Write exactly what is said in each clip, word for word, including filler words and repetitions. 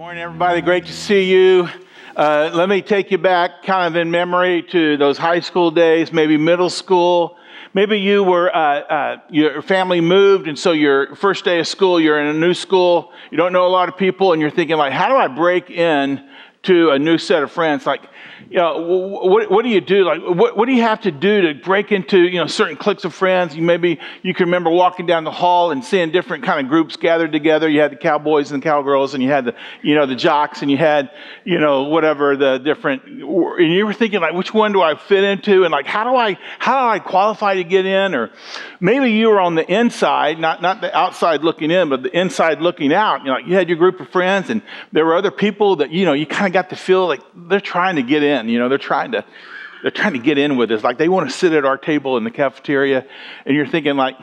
Morning, everybody. Great to see you. Uh, let me take you back kind of in memory to those high school days, maybe middle school. Maybe you were, uh, uh, your family moved, and so your first day of school, you're in a new school. You don't know a lot of people, and you're thinking, like, how do I break in to a new set of friends? Like, you know, what, what do you do? Like, what, what do you have to do to break into, you know, certain cliques of friends? You maybe, you can remember walking down the hall and seeing different kind of groups gathered together. You had the cowboys and the cowgirls, and you had the, you know, the jocks, and you had, you know, whatever the different, and you were thinking, like, which one do I fit into? And like, how do I, how do I qualify to get in? Or maybe you were on the inside, not, not the outside looking in, but the inside looking out. You know, you had your group of friends, and there were other people that, you know, you kind of got to feel like they're trying to get in. You know, they're trying to, they're trying to get in with us. Like they want to sit at our table in the cafeteria, and you're thinking, like,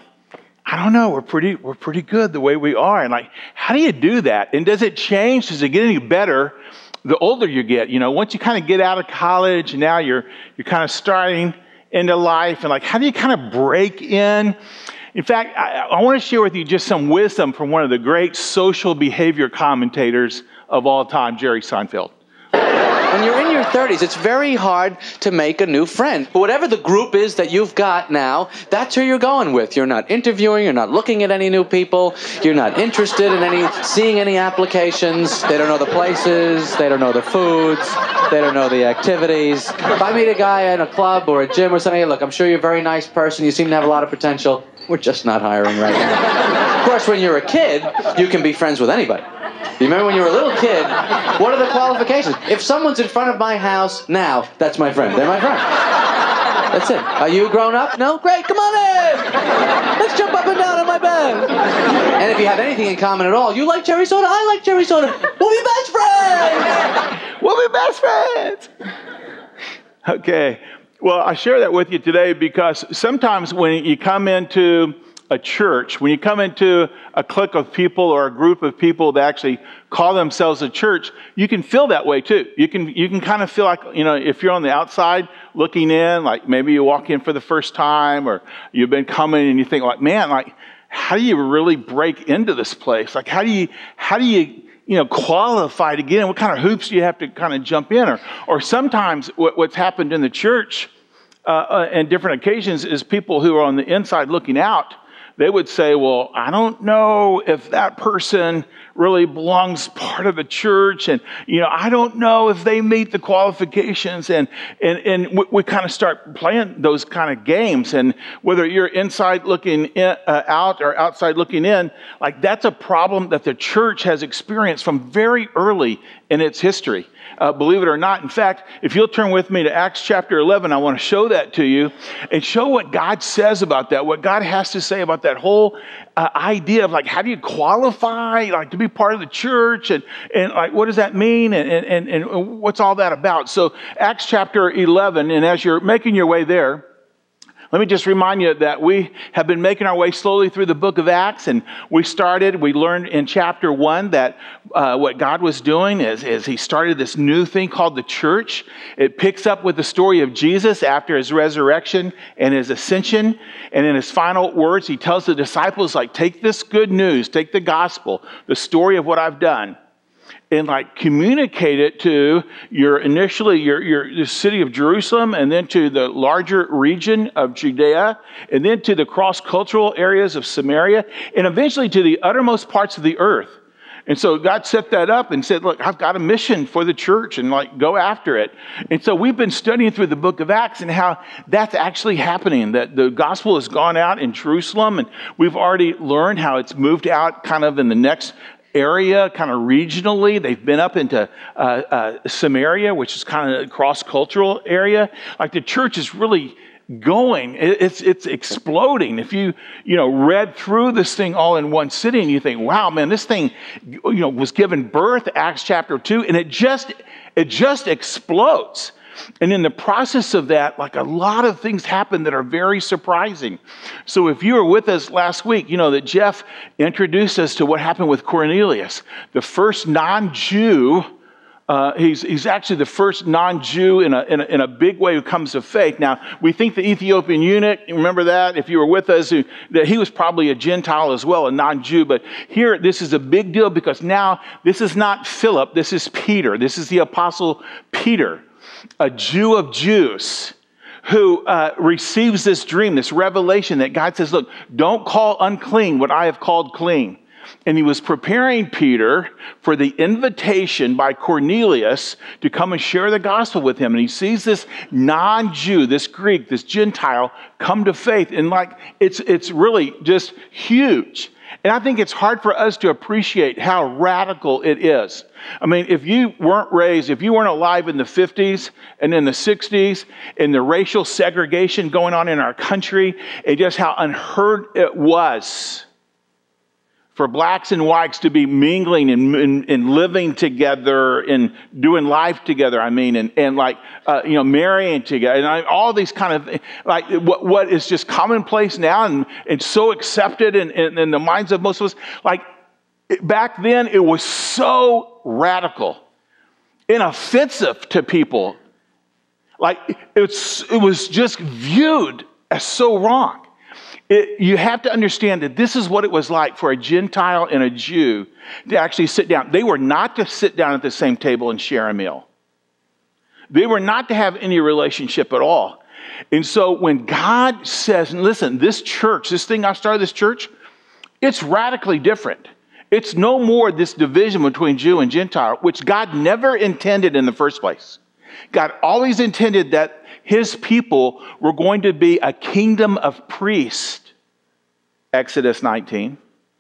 I don't know, we're pretty, we're pretty good the way we are. And like, how do you do that? And does it change? Does it get any better the older you get? You know, once you kind of get out of college, and now you're, you're kind of starting into life, and like, how do you kind of break in? In fact, I, I want to share with you just some wisdom from one of the great social behavior commentators of all time, Jerry Seinfeld. When you're in your thirties, it's very hard to make a new friend. But whatever the group is that you've got now, that's who you're going with. You're not interviewing, you're not looking at any new people, you're not interested in any, seeing any applications. They don't know the places, they don't know the foods, they don't know the activities. If I meet a guy in a club or a gym or something, hey, look, I'm sure you're a very nice person, you seem to have a lot of potential. We're just not hiring right now. Of course, when you're a kid, you can be friends with anybody. You remember when you were a little kid, what are the qualifications? If someone's in front of my house now, that's my friend. They're my friend. That's it. Are you grown up? No? Great, come on in! Let's jump up and down on my bed. And if you have anything in common at all, you like cherry soda, I like cherry soda. We'll be best friends! We'll be best friends! Okay. Well, I share that with you today because sometimes when you come into a church, when you come into a clique of people or a group of people that actually call themselves a church, you can feel that way too. You can you can kind of feel like, you know, if you're on the outside looking in, like maybe you walk in for the first time or you've been coming and you think like, man, like, how do you really break into this place? Like, how do you, how do you, you know, qualify to get in? What kind of hoops do you have to kind of jump in? Or, or sometimes what, what's happened in the church uh, uh, and different occasions is people who are on the inside looking out, they would say, well, I don't know if that person really belongs part of the church. And, you know, I don't know if they meet the qualifications. And, and, and we, we kind of start playing those kind of games. And whether you're inside looking in, uh, out or outside looking in, like that's a problem that the church has experienced from very early in its history. Uh, believe it or not. In fact, if you'll turn with me to Acts chapter eleven, I want to show that to you and show what God says about that, what God has to say about that whole uh, idea of like, how do you qualify like to be part of the church, and, and like, what does that mean, and, and, and what's all that about? So Acts chapter eleven, and as you're making your way there, let me just remind you that we have been making our way slowly through the book of Acts, and we started, we learned in chapter one that uh, what God was doing is, is he started this new thing called the church. It picks up with the story of Jesus after his resurrection and his ascension, and in his final words, he tells the disciples, like, take this good news, take the gospel, the story of what I've done, and like communicate it to your initially your, your the city of Jerusalem, and then to the larger region of Judea, and then to the cross-cultural areas of Samaria, and eventually to the uttermost parts of the earth. And so God set that up and said, look, I've got a mission for the church, and like go after it. And so we've been studying through the book of Acts and how that's actually happening, that the gospel has gone out in Jerusalem, and we've already learned how it's moved out kind of in the next area, kind of regionally. They've been up into uh, uh, Samaria, which is kind of a cross-cultural area. Like the church is really going. It's it's exploding. If you you know read through this thing all in one sitting, you think, wow, man, this thing you know was given birth, Acts chapter two, and it just it just explodes. And in the process of that, like a lot of things happen that are very surprising. So if you were with us last week, you know that Jeff introduced us to what happened with Cornelius, the first non-Jew Uh, he's, he's actually the first non-Jew in a, in, a, in a big way who comes to faith. Now, we think the Ethiopian eunuch, remember that, if you were with us, who, that he was probably a Gentile as well, a non-Jew. But here, this is a big deal because now this is not Philip, this is Peter. This is the Apostle Peter, a Jew of Jews, who uh, receives this dream, this revelation that God says, look, don't call unclean what I have called clean. And he was preparing Peter for the invitation by Cornelius to come and share the gospel with him. And he sees this non-Jew, this Greek, this Gentile come to faith. And like, it's, it's really just huge. And I think it's hard for us to appreciate how radical it is. I mean, if you weren't raised, if you weren't alive in the fifties and in the sixties, and the racial segregation going on in our country, and just how unheard it was for blacks and whites to be mingling and, and, and living together and doing life together, I mean, and, and like, uh, you know, marrying together, and I, all these kind of, like, what, what is just commonplace now and, and so accepted in, in, in the minds of most of us. Like, it, back then, it was so radical and offensive to people. Like, it's, it was just viewed as so wrong. It, you have to understand that this is what it was like for a Gentile and a Jew to actually sit down. They were not to sit down at the same table and share a meal. They were not to have any relationship at all. And so when God says, and listen, this church, this thing I started, this church, it's radically different. It's no more this division between Jew and Gentile, which God never intended in the first place. God always intended that his people were going to be a kingdom of priests. Exodus nineteen.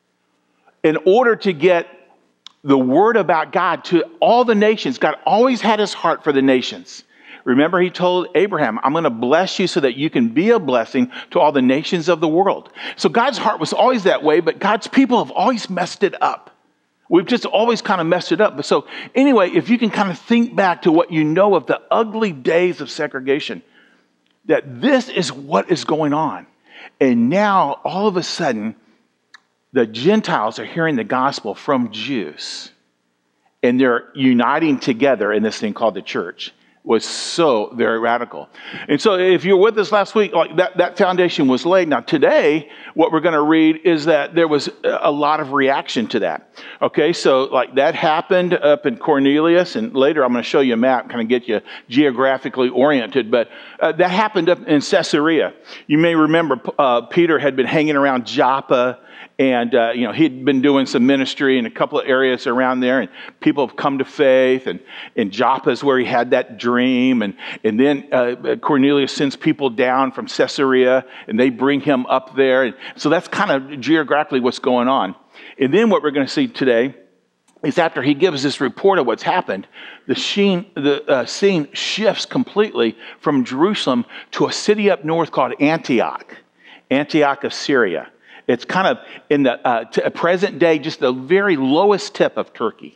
In order to get the word about God to all the nations, God always had his heart for the nations. Remember, he told Abraham, I'm going to bless you so that you can be a blessing to all the nations of the world. So God's heart was always that way, but God's people have always messed it up. We've just always kind of messed it up. But so anyway, if you can kind of think back to what you know of the ugly days of segregation, that this is what is going on. And now, all of a sudden, the Gentiles are hearing the gospel from Jews. And they're uniting together in this thing called the church. Was so very radical. And so if you were with us last week, like that, that foundation was laid. Now today, what we're going to read is that there was a lot of reaction to that. Okay, so like that happened up in Cornelius, and later I'm going to show you a map, kind of get you geographically oriented, but uh, that happened up in Caesarea. You may remember uh, Peter had been hanging around Joppa, and, uh, you know, he'd been doing some ministry in a couple of areas around there, and people have come to faith. And, and Joppa is where he had that dream. And, and then uh, Cornelius sends people down from Caesarea, and they bring him up there. And so that's kind of geographically what's going on. And then what we're going to see today is after he gives this report of what's happened, the scene, the, uh, scene shifts completely from Jerusalem to a city up north called Antioch, Antioch of Syria. It's kind of in the uh, t- present day, just the very lowest tip of Turkey.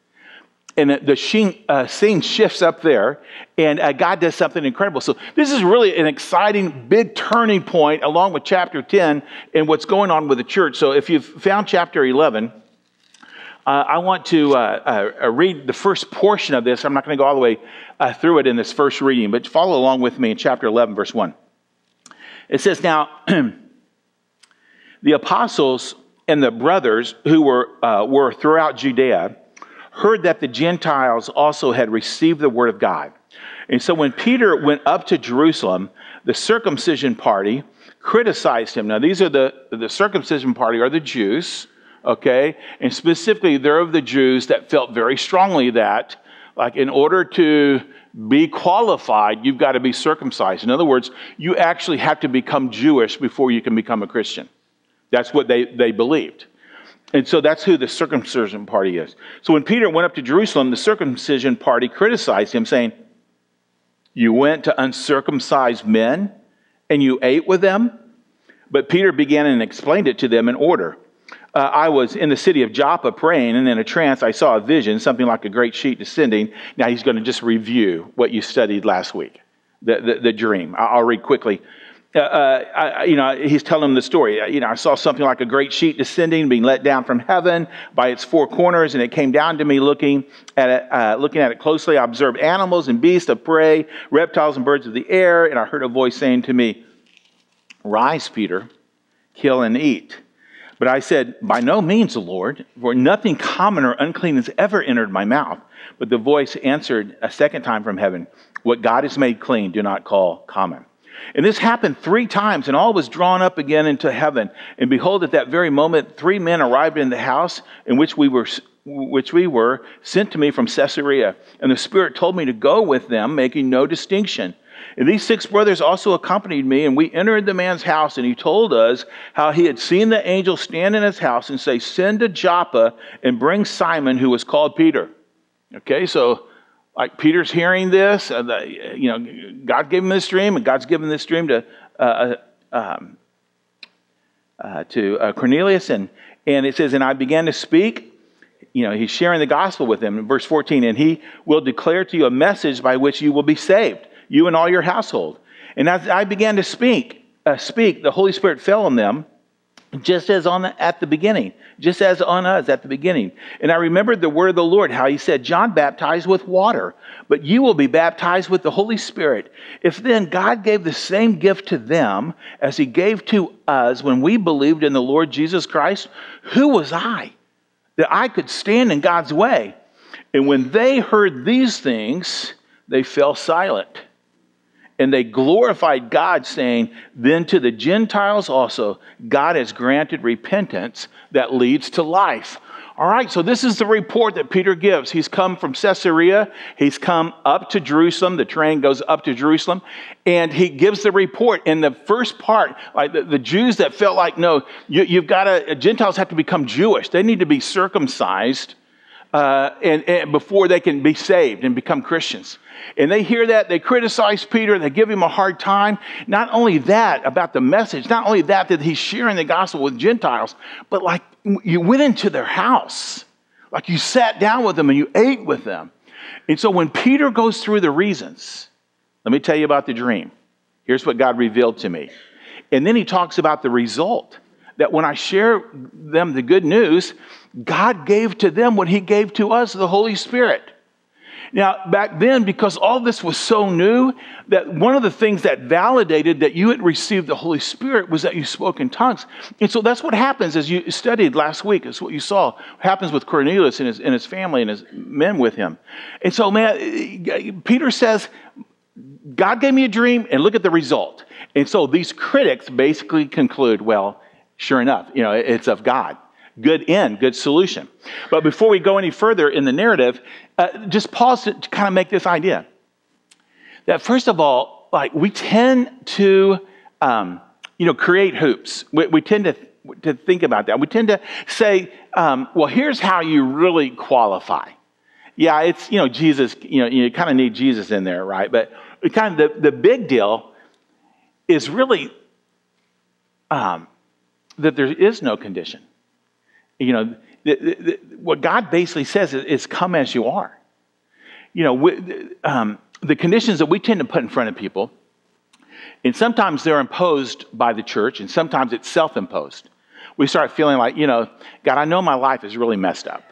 And the scene, uh, scene shifts up there, and uh, God does something incredible. So this is really an exciting, big turning point along with chapter ten and what's going on with the church. So if you've found chapter eleven, uh, I want to uh, uh, read the first portion of this. I'm not going to go all the way uh, through it in this first reading, but follow along with me in chapter eleven, verse one. It says, now... the apostles and the brothers who were, uh, were throughout Judea heard that the Gentiles also had received the word of God. And so when Peter went up to Jerusalem, the circumcision party criticized him. Now, these are the, the circumcision party are the Jews, okay? And specifically, they're of the Jews that felt very strongly that, like, in order to be qualified, you've got to be circumcised. In other words, you actually have to become Jewish before you can become a Christian. That's what they, they believed. And so that's who the circumcision party is. So when Peter went up to Jerusalem, the circumcision party criticized him, saying, you went to uncircumcised men and you ate with them? But Peter began and explained it to them in order. Uh, I was in the city of Joppa praying, and in a trance I saw a vision, something like a great sheet descending. Now he's going to just review what you studied last week, the, the, the dream. I'll read quickly. uh, uh, I, you know, he's telling them the story. You know, I saw something like a great sheet descending, being let down from heaven by its four corners, and it came down to me. Looking at it, uh, looking at it closely, I observed animals and beasts of prey, reptiles and birds of the air, and I heard a voice saying to me, "Rise, Peter, kill and eat." But I said, "By no means, Lord, for nothing common or unclean has ever entered my mouth." But the voice answered a second time from heaven, "What God has made clean, do not call common." And this happened three times, and all was drawn up again into heaven. And behold, at that very moment, three men arrived in the house in which we were, which we were sent to me from Caesarea. And the Spirit told me to go with them, making no distinction. And these six brothers also accompanied me, and we entered the man's house, and he told us how he had seen the angel stand in his house and say, "Send to Joppa and bring Simon, who was called Peter." Okay, so like Peter's hearing this, uh, the, you know, God gave him this dream, and God's given this dream to uh, um, uh, to uh, Cornelius, and and it says, "And I began to speak." You know, he's sharing the gospel with them in verse fourteen, "And he will declare to you a message by which you will be saved, you and all your household." And as I began to speak, uh, speak, the Holy Spirit fell on them, just as on the, at the beginning, just as on us at the beginning. And I remembered the word of the Lord, how he said, "John baptized with water, but you will be baptized with the Holy Spirit." If then God gave the same gift to them as he gave to us when we believed in the Lord Jesus Christ, who was I that I could stand in God's way? And when they heard these things, they fell silent. And they glorified God, saying, "Then to the Gentiles also, God has granted repentance that leads to life." All right, so this is the report that Peter gives. He's come from Caesarea. He's come up to Jerusalem. The train goes up to Jerusalem. And he gives the report. In the first part, like the, the Jews that felt like, no, you, you've got to, Gentiles have to become Jewish. They need to be circumcised uh, and, and before they can be saved and become Christians. And they hear that, they criticize Peter, they give him a hard time. Not only that about the message, not only that that he's sharing the gospel with Gentiles, but like you went into their house, like you sat down with them and you ate with them. And so when Peter goes through the reasons, let me tell you about the dream. Here's what God revealed to me. And then he talks about the result, that when I share them the good news, God gave to them what he gave to us, the Holy Spirit. Now, back then, because all this was so new, that one of the things that validated that you had received the Holy Spirit was that you spoke in tongues. And so that's what happens, as you studied last week. It's what you saw. What happens with Cornelius and his, and his family and his men with him. And so, man, Peter says, God gave me a dream, and look at the result. And so these critics basically conclude, well, sure enough, you know, it's of God. Good end, good solution. But before we go any further in the narrative, uh, just pause to, to kind of make this idea. That first of all, like we tend to, um, you know, create hoops. We, we tend to, to think about that. We tend to say, um, well, here's how you really qualify. Yeah, it's, you know, Jesus, you know, you kind of need Jesus in there, right? But kind of the, the big deal is really um, that there is no condition. You know, the, the, the, what God basically says is, is come as you are. You know, we, um, the conditions that we tend to put in front of people, and sometimes they're imposed by the church, and sometimes it's self-imposed. We start feeling like, you know, God, I know my life is really messed up.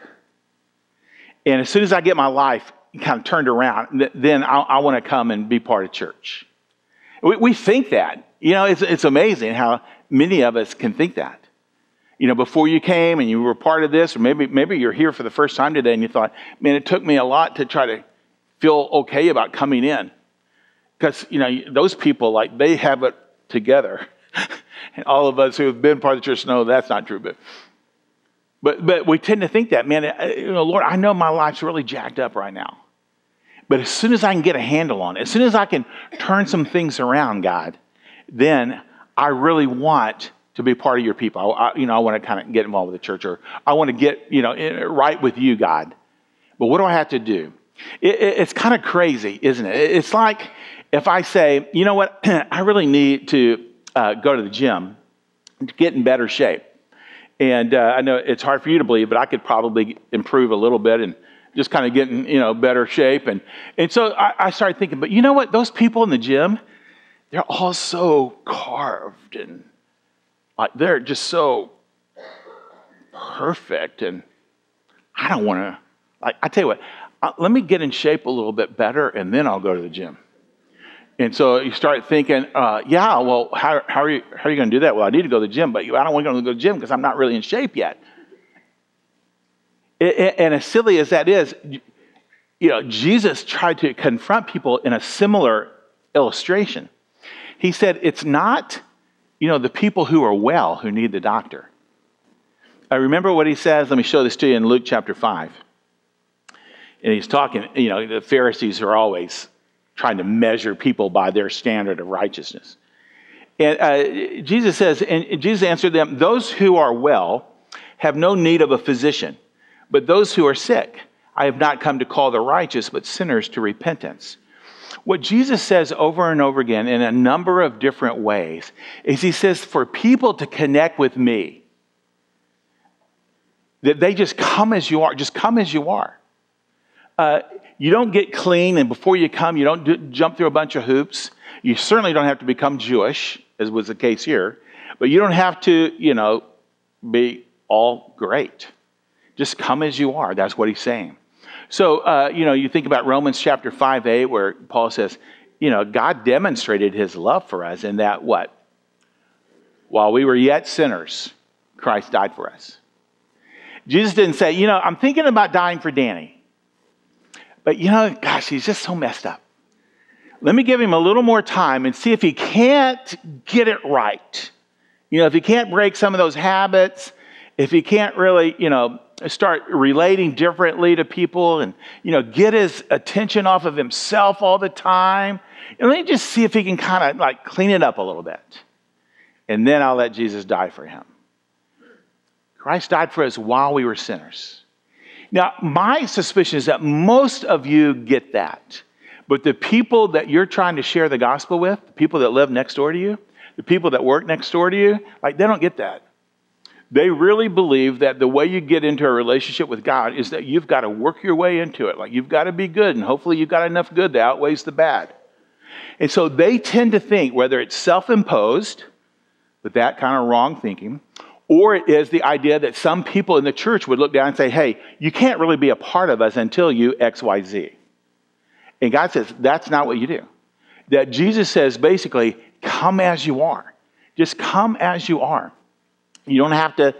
And as soon as I get my life kind of turned around, then I, I want to come and be part of church. We, we think that. You know, it's, it's amazing how many of us can think that. You know, before you came and you were part of this, or maybe maybe you're here for the first time today and you thought, man, it took me a lot to try to feel okay about coming in. Because, you know, those people, like, they have it together. And all of us who have been part of the church know that's not true. But but, but we tend to think that, man, you know, Lord, I know my life's really jacked up right now. But as soon as I can get a handle on it, as soon as I can turn some things around, God, then I really want to be part of your people. I, I, you know, I want to kind of get involved with the church, or I want to get, you know, in, right with you, God. But what do I have to do? It, it, it's kind of crazy, isn't it? It's like if I say, you know what, I really need to uh, go to the gym to get in better shape. And uh, I know it's hard for you to believe, but I could probably improve a little bit and just kind of get in, you know, better shape. And, and so I, I started thinking, but you know what? Those people in the gym, they're all so carved and like they're just so perfect. And I don't want to, like, I tell you what, uh, let me get in shape a little bit better and then I'll go to the gym. And so you start thinking, uh, yeah, well, how, how are you, how are you going to do that? Well, I need to go to the gym, but I don't want to go to the gym because I'm not really in shape yet. And as silly as that is, you know, Jesus tried to confront people in a similar illustration. He said, it's not, you know, the people who are well who need the doctor. I remember what he says. Let me show this to you in Luke chapter five. And he's talking, you know, the Pharisees are always trying to measure people by their standard of righteousness. And uh, Jesus says, and Jesus answered them, those who are well have no need of a physician, but those who are sick. I have not come to call the righteous, but sinners to repentance. What Jesus says over and over again in a number of different ways is he says for people to connect with me, that they just come as you are, just come as you are. Uh, you don't get clean, and before you come, you don't do, jump through a bunch of hoops. You certainly don't have to become Jewish, as was the case here, but you don't have to, you know, be all great. Just come as you are. That's what he's saying. So, uh, you know, you think about Romans chapter five, eight, where Paul says, you know, God demonstrated his love for us in that what? While we were yet sinners, Christ died for us. Jesus didn't say, you know, I'm thinking about dying for Danny. But, you know, gosh, he's just so messed up. Let me give him a little more time and see if he can't get it right. You know, if he can't break some of those habits, if he can't really, you know, start relating differently to people and, you know, get his attention off of himself all the time. And let me just see if he can kind of like clean it up a little bit. And then I'll let Jesus die for him. Christ died for us while we were sinners. Now, my suspicion is that most of you get that. But the people that you're trying to share the gospel with, the people that live next door to you, the people that work next door to you, like they don't get that. They really believe that the way you get into a relationship with God is that you've got to work your way into it. Like you've got to be good, and hopefully you've got enough good that outweighs the bad. And so they tend to think, whether it's self-imposed, with that kind of wrong thinking, or it is the idea that some people in the church would look down and say, hey, you can't really be a part of us until you X, Y, Z. And God says, that's not what you do. That Jesus says, basically, come as you are. Just come as you are. You don't have to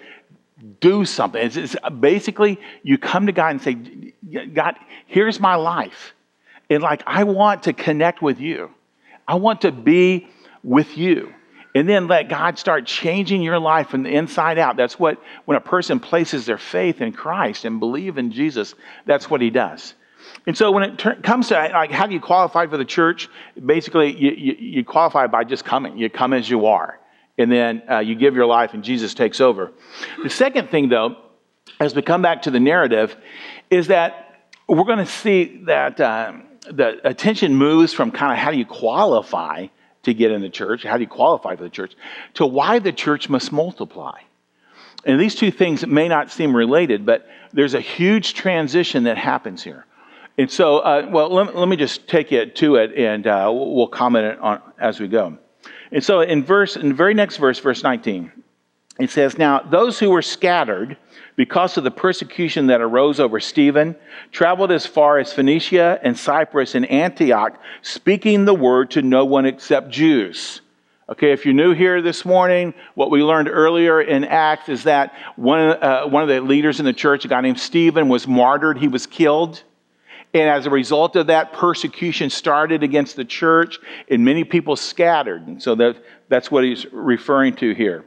do something. It's, it's basically, you come to God and say, God, here's my life. And like, I want to connect with you. I want to be with you. And then let God start changing your life from the inside out. That's what, when a person places their faith in Christ and believe in Jesus, that's what he does. And so when it ter- comes to, like, how do you qualify for the church? Basically, you, you, you qualify by just coming. You come as you are. And then uh, you give your life and Jesus takes over. The second thing, though, as we come back to the narrative, is that we're going to see that uh, the attention moves from kind of how do you qualify to get in the church, how do you qualify for the church, to why the church must multiply. And these two things may not seem related, but there's a huge transition that happens here. And so, uh, well, let, let me just take you to it, and uh, we'll comment on as we go. And so in verse, in the very next verse, verse nineteen, it says, now those who were scattered because of the persecution that arose over Stephen traveled as far as Phoenicia and Cyprus and Antioch, speaking the word to no one except Jews. Okay, if you're new here this morning, what we learned earlier in Acts is that one, uh, one of the leaders in the church, a guy named Stephen, was martyred. He was killed. And as a result of that, persecution started against the church, and many people scattered. And so that, that's what he's referring to here.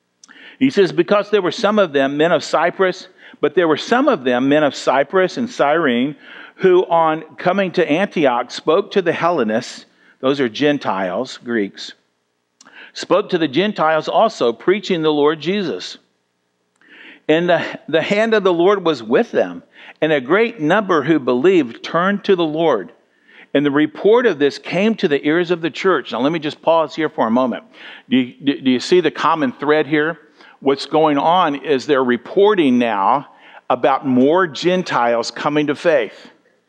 He says, because there were some of them, men of Cyprus, but there were some of them, men of Cyprus and Cyrene, who on coming to Antioch spoke to the Hellenists, those are Gentiles, Greeks, spoke to the Gentiles also, preaching the Lord Jesus. And the, the hand of the Lord was with them, and a great number who believed turned to the Lord. And the report of this came to the ears of the church. Now let me just pause here for a moment. Do you, do you see the common thread here? What's going on is they're reporting now about more Gentiles coming to faith.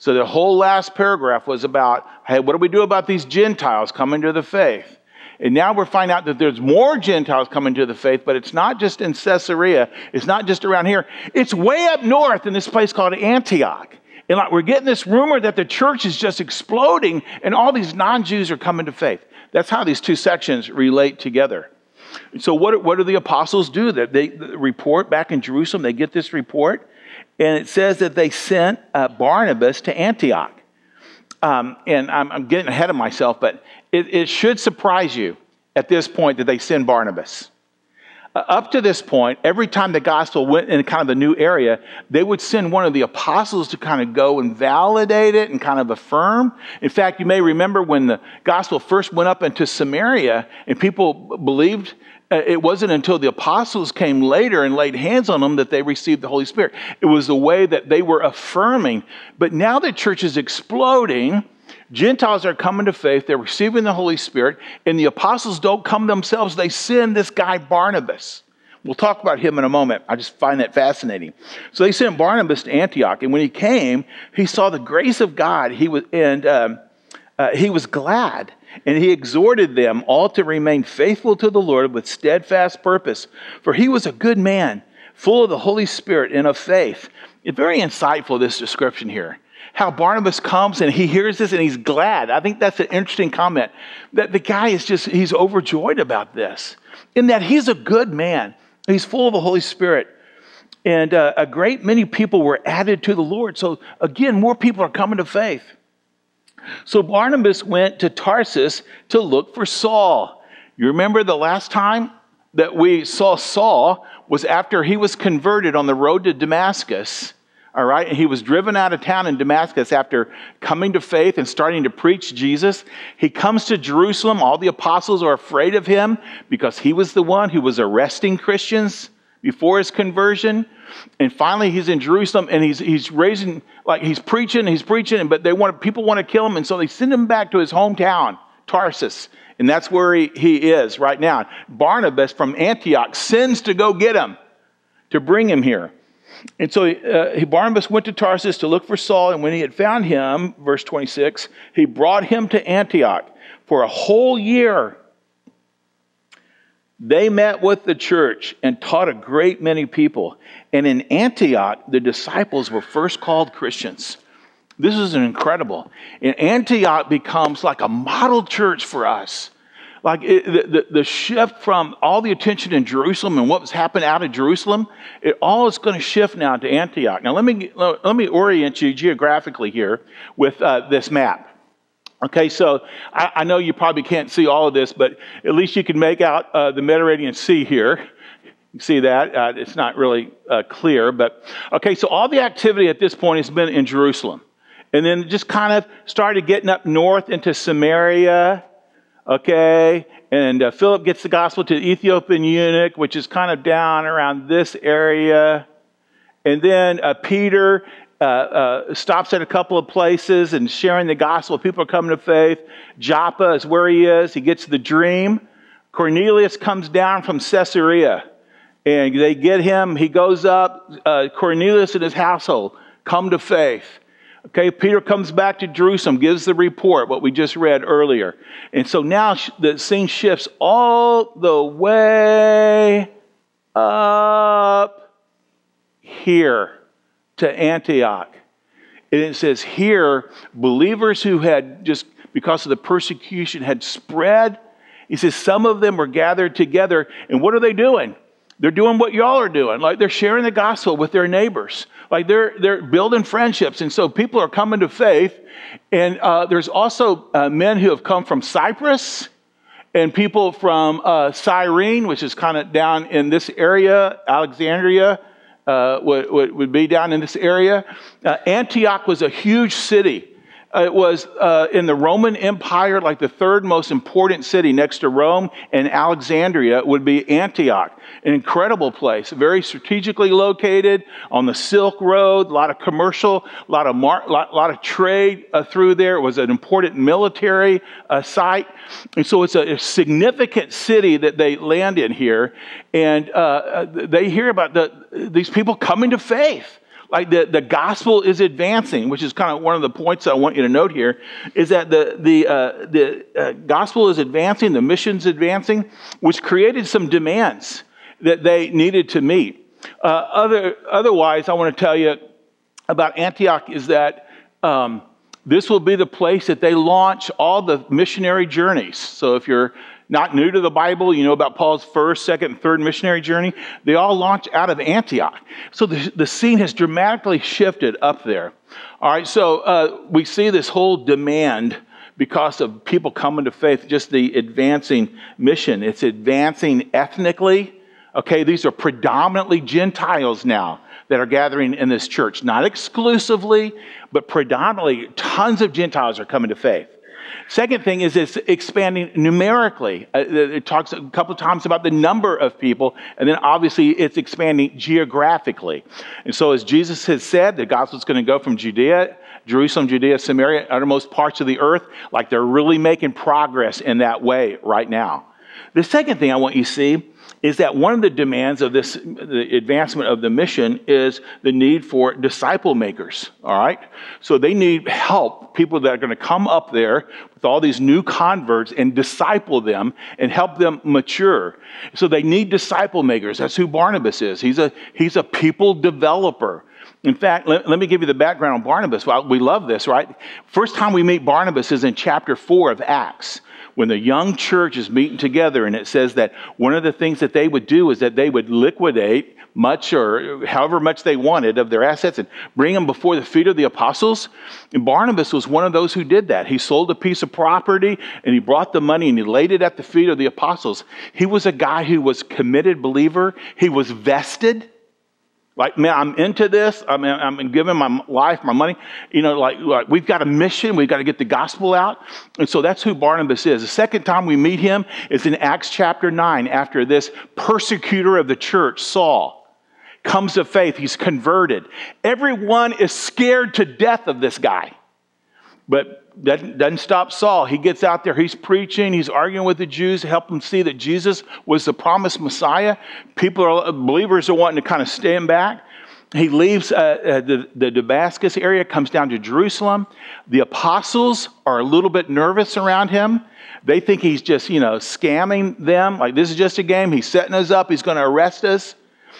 So the whole last paragraph was about, hey, what do we do about these Gentiles coming to the faith? And now we're finding out that there's more Gentiles coming to the faith, but it's not just in Caesarea. It's not just around here. It's way up north in this place called Antioch. And like we're getting this rumor that the church is just exploding and all these non-Jews are coming to faith. That's how these two sections relate together. So what, what do the apostles do? That they report back in Jerusalem. They get this report. And it says that they sent uh, Barnabas to Antioch. Um, and I'm, I'm getting ahead of myself, but it, it should surprise you at this point that they send Barnabas. Uh, up to this point, every time the gospel went in kind of a new area, they would send one of the apostles to kind of go and validate it and kind of affirm. In fact, you may remember when the gospel first went up into Samaria and people believed, uh, it wasn't until the apostles came later and laid hands on them that they received the Holy Spirit. It was the way that they were affirming. But now the church is exploding. Gentiles are coming to faith. They're receiving the Holy Spirit. And the apostles don't come themselves. They send this guy Barnabas. We'll talk about him in a moment. I just find that fascinating. So they sent Barnabas to Antioch. And when he came, he saw the grace of God. He was, and um, uh, he was glad. And he exhorted them all to remain faithful to the Lord with steadfast purpose. For he was a good man, full of the Holy Spirit and of faith. It's very insightful, this description here. How Barnabas comes and he hears this and he's glad. I think that's an interesting comment. That the guy is just, he's overjoyed about this. In that he's a good man. He's full of the Holy Spirit. And uh, a great many people were added to the Lord. So again, more people are coming to faith. So Barnabas went to Tarsus to look for Saul. You remember the last time that we saw Saul was after he was converted on the road to Damascus. All right, and he was driven out of town in Damascus after coming to faith and starting to preach Jesus. He comes to Jerusalem. All the apostles are afraid of him because he was the one who was arresting Christians before his conversion. And finally, he's in Jerusalem and he's he's raising, like he's preaching, he's preaching, but they want people want to kill him, and so they send him back to his hometown, Tarsus, and that's where he, he is right now. Barnabas from Antioch sends to go get him, to bring him here. And so uh, Barnabas went to Tarsus to look for Saul, and when he had found him, verse twenty-six, he brought him to Antioch for a whole year. They met with the church and taught a great many people. And in Antioch, the disciples were first called Christians. This is incredible. And Antioch becomes like a model church for us. Like it, the, the, the shift from all the attention in Jerusalem and what was happening out of Jerusalem, it all is going to shift now to Antioch. Now let me, let me orient you geographically here with uh, this map. Okay, so I, I know you probably can't see all of this, but at least you can make out uh, the Mediterranean Sea here. You see that? Uh, it's not really uh, clear, but okay, so all the activity at this point has been in Jerusalem. And then just kind of started getting up north into Samaria, okay? And uh, Philip gets the gospel to the Ethiopian eunuch, which is kind of down around this area. And then uh, Peter uh, uh, stops at a couple of places and sharing the gospel. People are coming to faith. Joppa is where he is. He gets the dream. Cornelius comes down from Caesarea, and they get him. He goes up. Uh, Cornelius and his household come to faith. Okay, Peter comes back to Jerusalem, gives the report, what we just read earlier. And so now the scene shifts all the way up here to Antioch. And it says here, believers who had just, because of the persecution, had spread. He says some of them were gathered together. And what are they doing? They're doing what y'all are doing. Like they're sharing the gospel with their neighbors. Like they're they're building friendships. And so people are coming to faith. And uh, there's also uh, men who have come from Cyprus and people from uh, Cyrene, which is kind of down in this area. Alexandria uh, would, would, would be down in this area. Uh, Antioch was a huge city. Uh, it was uh, in the Roman Empire, like the third most important city next to Rome, and Alexandria would be Antioch. An incredible place, very strategically located on the Silk Road, a lot of commercial, a lot of, mar- lot, lot of trade uh, through there. It was an important military uh, site. And so it's a, a significant city that they land in here. And uh, they hear about the, these people coming to faith. Like the, the gospel is advancing, which is kind of one of the points I want you to note here, is that the, the, uh, the uh, gospel is advancing, the mission's advancing, which created some demands that they needed to meet. Uh, other, otherwise, I want to tell you about Antioch is that um, this will be the place that they launch all the missionary journeys. So if you're not new to the Bible, you know about Paul's first, second, and third missionary journey. They all launch out of Antioch. So the, the scene has dramatically shifted up there. All right, so uh, we see this whole demand because of people coming to faith, just the advancing mission. It's advancing ethnically. Okay, these are predominantly Gentiles now that are gathering in this church. Not exclusively, but predominantly tons of Gentiles are coming to faith. Second thing is it's expanding numerically. Uh, it talks a couple of times about the number of people, and then obviously it's expanding geographically. And so as Jesus has said, the gospel is going to go from Judea, Jerusalem, Judea, Samaria, uttermost parts of the earth, like they're really making progress in that way right now. The second thing I want you to see is that one of the demands of this, the advancement of the mission, is the need for disciple makers, all right? So they need help, people that are going to come up there with all these new converts and disciple them and help them mature. So they need disciple makers. That's who Barnabas is. He's a, he's a people developer. In fact, let, let me give you the background on Barnabas. Well, we love this, right? First time we meet Barnabas is in chapter four of Acts, when the young church is meeting together, and it says that one of the things that they would do is that they would liquidate much or however much they wanted of their assets and bring them before the feet of the apostles. And Barnabas was one of those who did that. He sold a piece of property and he brought the money and he laid it at the feet of the apostles. He was a guy who was a committed believer. He was vested. Like, man, I'm into this. I mean, I'm giving my life, my money. You know, like, like we've got a mission. We've got to get the gospel out. And so that's who Barnabas is. The second time we meet him is in Acts chapter nine, after this persecutor of the church, Saul, comes to faith. He's converted. Everyone is scared to death of this guy. But that doesn't stop Saul. He gets out there, he's preaching, he's arguing with the Jews to help them see that Jesus was the promised Messiah. People are, believers are wanting to kind of stand back. He leaves uh, uh, the, the Damascus area, comes down to Jerusalem. The apostles are a little bit nervous around him. They think he's just, you know, scamming them. Like, this is just a game. He's setting us up. He's going to arrest us.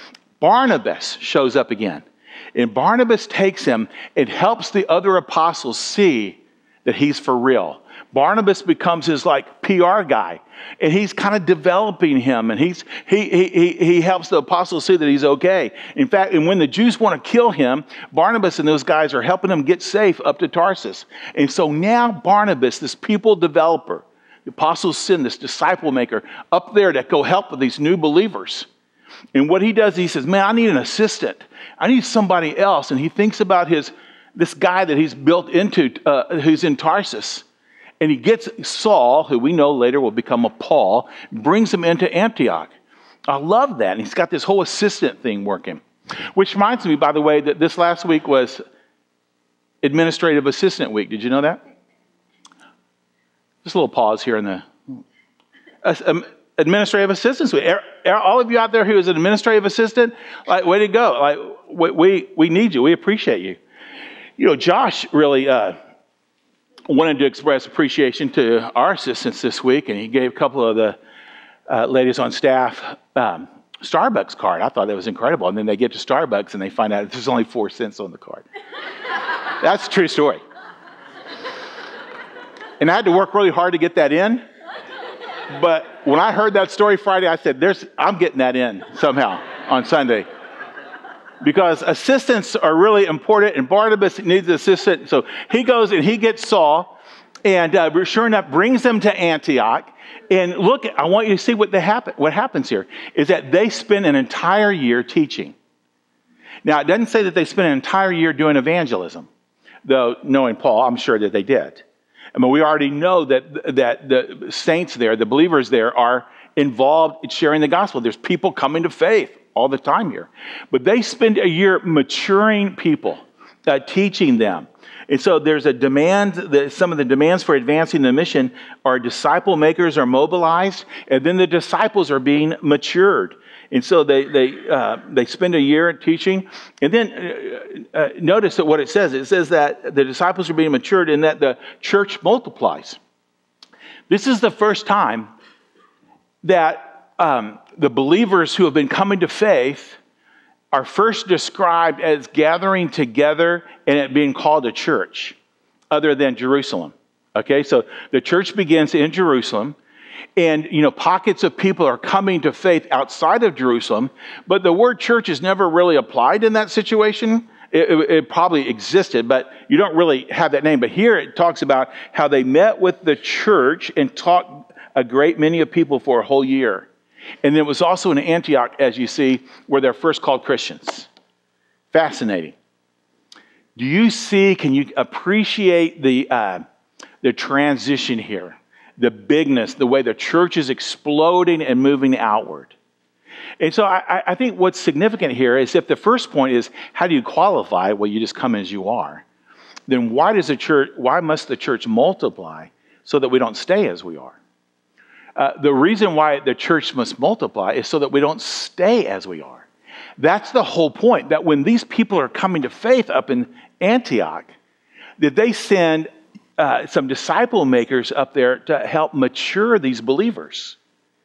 Barnabas shows up again. And Barnabas takes him and helps the other apostles see that he's for real. Barnabas becomes his like P R guy, and he's kind of developing him, and he's he he he helps the apostles see that he's okay. In fact, and when the Jews want to kill him, Barnabas and those guys are helping him get safe up to Tarsus. And so now Barnabas, this people developer, the apostles send this disciple maker up there to go help with these new believers. And what he does, he says, man, I need an assistant. I need somebody else. And he thinks about his this guy that he's built into, uh, who's in Tarsus. And he gets Saul, who we know later will become a Paul, brings him into Antioch. I love that. And he's got this whole assistant thing working. Which reminds me, by the way, that this last week was Administrative Assistant Week. Did you know that? Just a little pause here in the... Uh, um, Administrative Assistants Week. All of you out there who is an administrative assistant, like, way to go. Like, we, we, we need you. We appreciate you. You know, Josh really uh, wanted to express appreciation to our assistants this week, and he gave a couple of the uh, ladies on staff um, Starbucks card. I thought that was incredible. And then they get to Starbucks and they find out there's only four cents on the card. That's a true story. And I had to work really hard to get that in. But when I heard that story Friday, I said, "There's, I'm getting that in somehow on Sunday." Because assistants are really important, and Barnabas needs an assistant. So he goes and he gets Saul, and uh, sure enough, brings them to Antioch. And look, I want you to see what, they happen, what happens here, is that they spend an entire year teaching. Now, it doesn't say that they spent an entire year doing evangelism, though knowing Paul, I'm sure that they did. I mean, we already know that, that the saints there, the believers there, are involved in sharing the gospel. There's people coming to faith all the time here. But they spend a year maturing people, uh, teaching them. And so there's a demand, that some of the demands for advancing the mission are disciple makers are mobilized, and then the disciples are being matured. And so they they uh, they spend a year teaching. And then uh, uh, notice that what it says. It says that the disciples are being matured and that the church multiplies. This is the first time that um, the believers who have been coming to faith are first described as gathering together and it being called a church, other than Jerusalem. Okay, so the church begins in Jerusalem, and you know pockets of people are coming to faith outside of Jerusalem, but the word church is never really applied in that situation. It, it, it probably existed, but you don't really have that name. But here it talks about how they met with the church and taught a great many of people for a whole year. And it was also in Antioch, as you see, where they're first called Christians. Fascinating. Do you see, can you appreciate the, uh, the transition here? The bigness, the way the church is exploding and moving outward. And so I, I think what's significant here is if the first point is, how do you qualify? Well, you just come as you are. Then why does the church, why must the church multiply so that we don't stay as we are? Uh, the reason why the church must multiply is so that we don't stay as we are. That's the whole point, that when these people are coming to faith up in Antioch, that they send uh, some disciple makers up there to help mature these believers.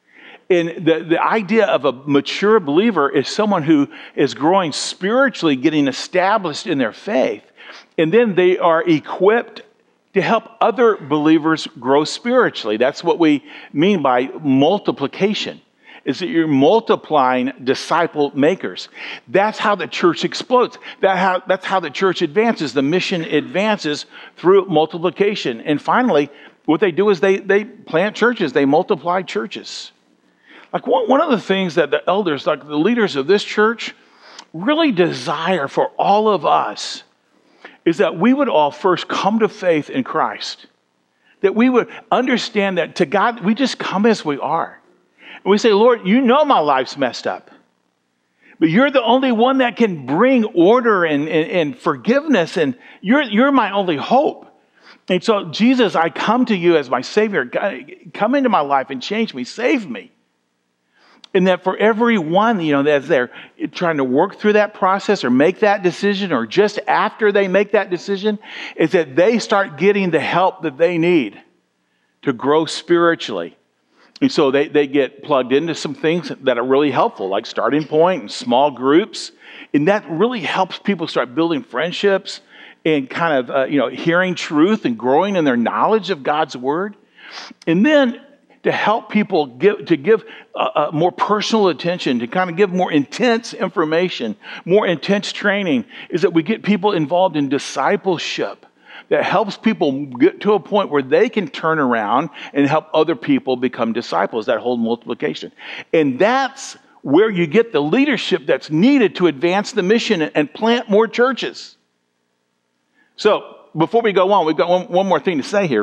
And the, the idea of a mature believer is someone who is growing spiritually, getting established in their faith, and then they are equipped to help other believers grow spiritually. That's what we mean by multiplication, is that you're multiplying disciple makers. That's how the church explodes. That how, that's how the church advances. The mission advances through multiplication. And finally, what they do is they, they plant churches. They multiply churches. Like one, one of the things that the elders, like the leaders of this church, really desire for all of us is that we would all first come to faith in Christ. That we would understand that to God, we just come as we are. And we say, Lord, you know my life's messed up. But you're the only one that can bring order and, and, and forgiveness. And you're, you're my only hope. And so, Jesus, I come to you as my Savior. God, come into my life and change me. Save me. And that for everyone, you know, that's there trying to work through that process or make that decision, or just after they make that decision, is that they start getting the help that they need to grow spiritually. And so they, they get plugged into some things that are really helpful, like Starting Point and small groups. And that really helps people start building friendships and kind of, uh, you know, hearing truth and growing in their knowledge of God's Word. And then to help people give, to give uh, uh, more personal attention, to kind of give more intense information, more intense training, is that we get people involved in discipleship that helps people get to a point where they can turn around and help other people become disciples, that whole multiplication. And that's where you get the leadership that's needed to advance the mission and plant more churches. So before we go on, we've got one, one more thing to say here.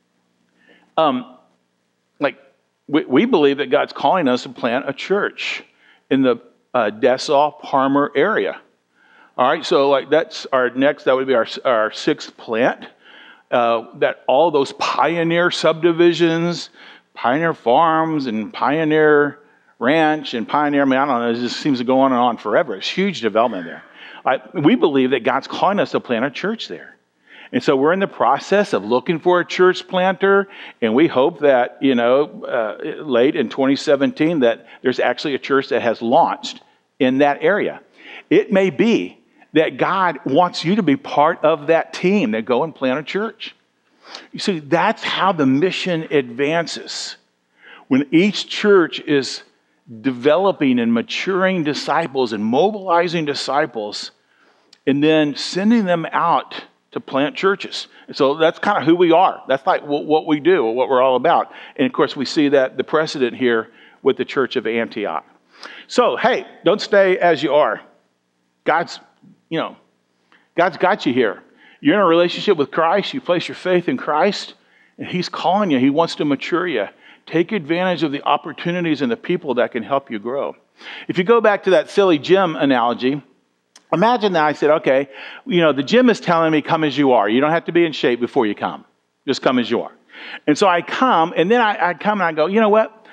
Um, Like, we, we believe that God's calling us to plant a church in the uh, Dessau, Parmer area. All right, so like that's our next, that would be our, our sixth plant. Uh, that all those Pioneer subdivisions, Pioneer Farms and Pioneer Ranch and Pioneer, I mean, I don't know, it just seems to go on and on forever. It's huge development there. I, we believe that God's calling us to plant a church there. And so we're in the process of looking for a church planter, and we hope that, you know, uh, late in twenty seventeen, that there's actually a church that has launched in that area. It may be that God wants you to be part of that team that go and plant a church. You see, that's how the mission advances. When each church is developing and maturing disciples and mobilizing disciples, and then sending them out to plant churches. And so that's kind of who we are. That's like what we do, what we're all about. And of course, we see that the precedent here with the church of Antioch. So, hey, don't stay as you are. God's, you know, God's got you here. You're in a relationship with Christ. You place your faith in Christ, and He's calling you. He wants to mature you. Take advantage of the opportunities and the people that can help you grow. If you go back to that silly gym analogy, imagine that I said, okay, you know, the gym is telling me come as you are. You don't have to be in shape before you come. Just come as you are. And so I come, and then I, I come and I go, you know what?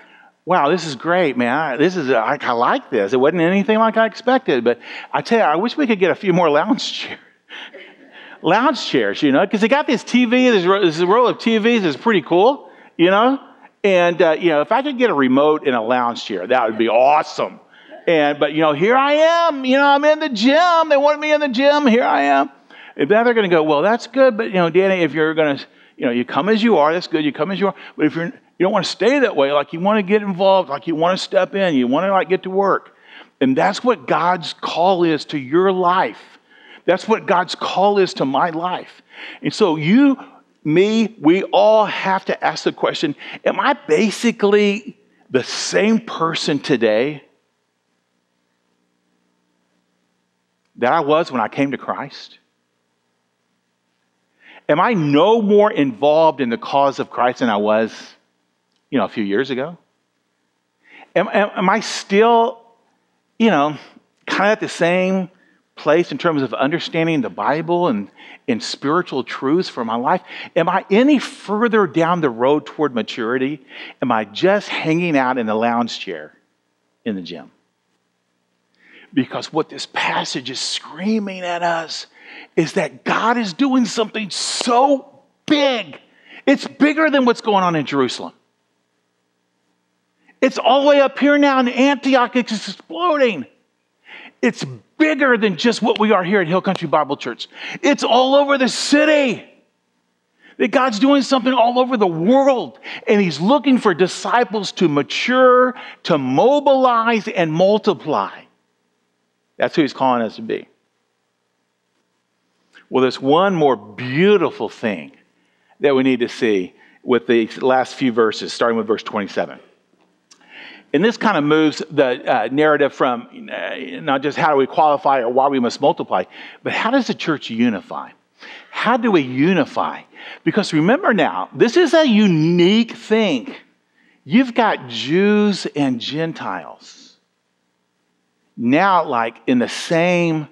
wow, this is great, man. I, this is, I, I like this. It wasn't anything like I expected, but I tell you, I wish we could get a few more lounge chairs. Lounge chairs, you know, because they got this T V, this, this row of T Vs is pretty cool, you know, and, uh, you know, if I could get a remote in a lounge chair, that would be awesome. And, but, you know, here I am, you know, I'm in the gym. They wanted me in the gym. Here I am. And then they're going to go, well, that's good. But, you know, Danny, if you're going to, you know, you come as you are, that's good. You come as you are. But if you're, you don't want to stay that way, like you want to get involved, like you want to step in, you want to like get to work. And that's what God's call is to your life. That's what God's call is to my life. And so you, me, we all have to ask the question, am I basically the same person today that I was when I came to Christ? Am I no more involved in the cause of Christ than I was, you know, a few years ago? Am, am, am I still, you know, kind of at the same place in terms of understanding the Bible and, and spiritual truths for my life? Am I any further down the road toward maturity? Am I just hanging out in the lounge chair in the gym? Because what this passage is screaming at us is that God is doing something so big. It's bigger than what's going on in Jerusalem. It's all the way up here now in Antioch. It's exploding. It's bigger than just what we are here at Hill Country Bible Church. It's all over the city. That God's doing something all over the world. And He's looking for disciples to mature, to mobilize, and multiply. That's who He's calling us to be. Well, there's one more beautiful thing that we need to see with the last few verses, starting with verse twenty-seven. And this kind of moves the uh, narrative from uh, not just how do we qualify or why we must multiply, but how does the church unify? How do we unify? Because remember now, this is a unique thing. You've got Jews and Gentiles now like in the same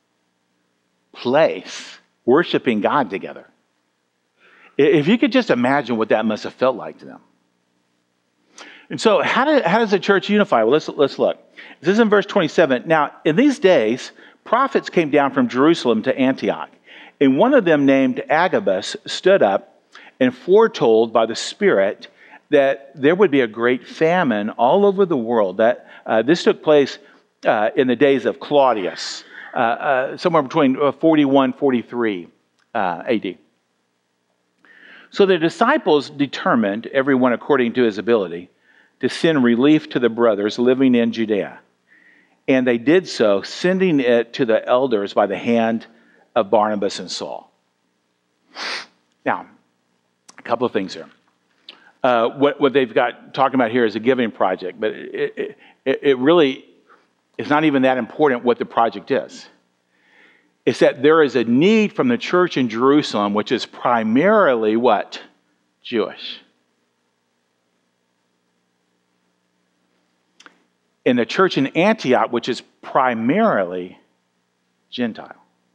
place, worshiping God together. If you could just imagine what that must have felt like to them. And so how, do, how does the church unify? Well, let's, let's look. This is in verse twenty-seven. Now, in these days, prophets came down from Jerusalem to Antioch. And one of them named Agabus stood up and foretold by the Spirit that there would be a great famine all over the world. That uh, this took place uh, in the days of Claudius, uh, uh, somewhere between forty-one, forty-three uh, A D. So the disciples determined, everyone according to his ability, to send relief to the brothers living in Judea. And they did so, sending it to the elders by the hand of Barnabas and Saul. Now, a couple of things here. Uh, what, what they've got talking about here is a giving project, but it, it, it really is not even that important what the project is. It's that there is a need from the church in Jerusalem, which is primarily what? Jewish. In the church in Antioch, which is primarily Gentile.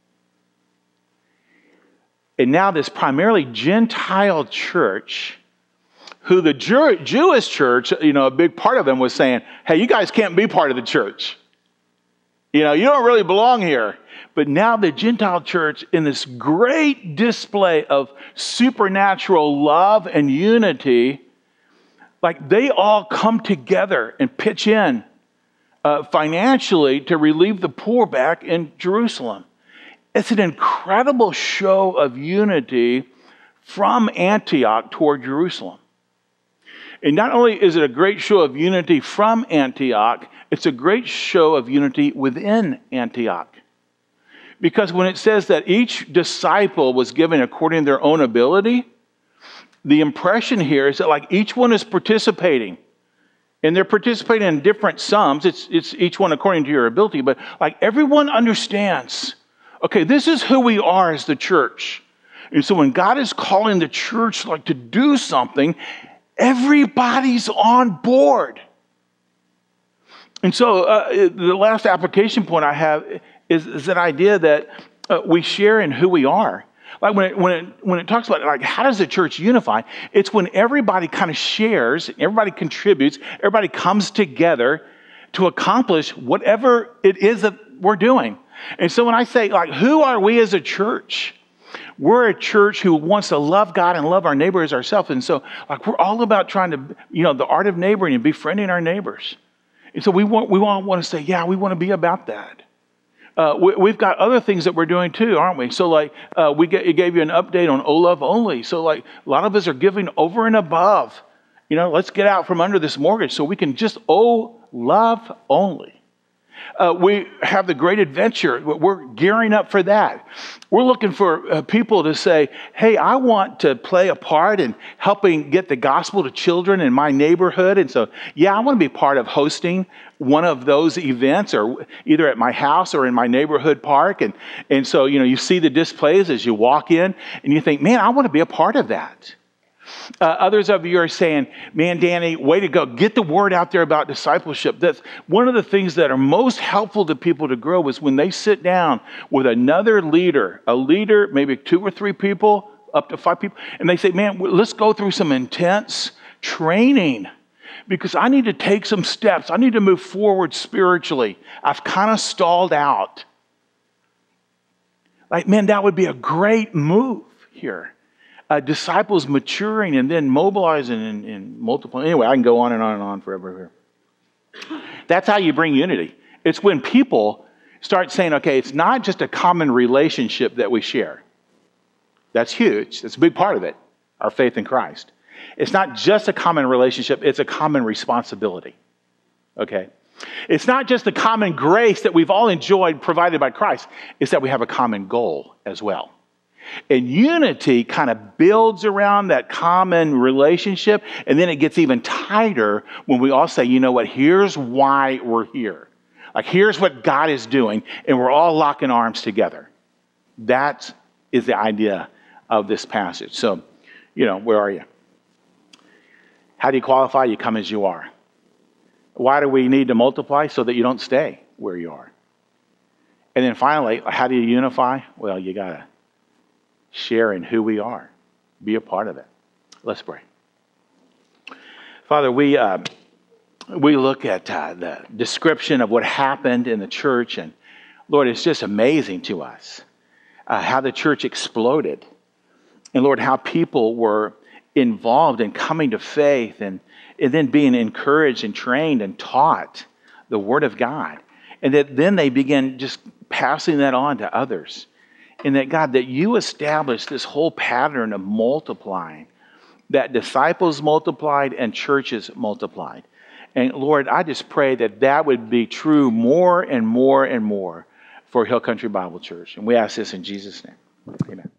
And now this primarily Gentile church, who the Jew- Jewish church, you know, a big part of them was saying, hey, you guys can't be part of the church. You know, you don't really belong here. But now the Gentile church, in this great display of supernatural love and unity, like they all come together and pitch in uh, financially to relieve the poor back in Jerusalem. It's an incredible show of unity from Antioch toward Jerusalem. And not only is it a great show of unity from Antioch, it's a great show of unity within Antioch. Because when it says that each disciple was given according to their own ability, the impression here is that like each one is participating. And they're participating in different sums. It's, it's each one according to your ability. But like everyone understands, okay, this is who we are as the church. And so when God is calling the church like to do something, everybody's on board. And so uh, the last application point I have is, is that idea that uh, we share in who we are. Like when it, when it, when it talks about like how does the church unify, it's when everybody kind of shares, everybody contributes, everybody comes together to accomplish whatever it is that we're doing. And so when I say like, who are we as a church? We're a church who wants to love God and love our neighbor as ourselves. And so like we're all about trying to, you know, the art of neighboring and befriending our neighbors. And so we want we want, want to say, yeah, we want to be about that. Uh, we, we've got other things that we're doing too, aren't we? So like uh, we get, it gave you an update on O Love Only. So like a lot of us are giving over and above. You know, let's get out from under this mortgage so we can just O Love Only. Uh, we have the Great Adventure. We're gearing up for that. We're looking for uh, people to say, hey, I want to play a part in helping get the gospel to children in my neighborhood. And so, yeah, I want to be part of hosting one of those events, or either at my house or in my neighborhood park. And, and so, you know, you see the displays as you walk in and you think, man, I want to be a part of that. Uh, others of you are saying, man, Danny, way to go. Get the word out there about discipleship. That's one of the things that are most helpful to people to grow is when they sit down with another leader, a leader, maybe two or three people, up to five people, and they say, man, let's go through some intense training because I need to take some steps. I need to move forward spiritually. I've kind of stalled out. Like, man, that would be a great move here. Uh, disciples maturing and then mobilizing and, and multiplying. Anyway, I can go on and on and on forever here. That's how you bring unity. It's when people start saying, okay, it's not just a common relationship that we share. That's huge. That's a big part of it, our faith in Christ. It's not just a common relationship, it's a common responsibility. Okay? It's not just the common grace that we've all enjoyed provided by Christ. It's that we have a common goal as well. And unity kind of builds around that common relationship, and then it gets even tighter when we all say, you know what, here's why we're here. Like, here's what God is doing, and we're all locking arms together. That is the idea of this passage. So, you know, where are you? How do you qualify? You come as you are. Why do we need to multiply? So that you don't stay where you are. And then finally, how do you unify? Well, you got to share in who we are. Be a part of it. Let's pray. Father, we uh, we look at uh, the description of what happened in the church, and Lord, it's just amazing to us uh, how the church exploded. And Lord, how people were involved in coming to faith and, and then being encouraged and trained and taught the Word of God. And that then they began just passing that on to others. And that, God, that you established this whole pattern of multiplying, that disciples multiplied and churches multiplied. And Lord, I just pray that that would be true more and more and more for Hill Country Bible Church. And we ask this in Jesus' name. Amen.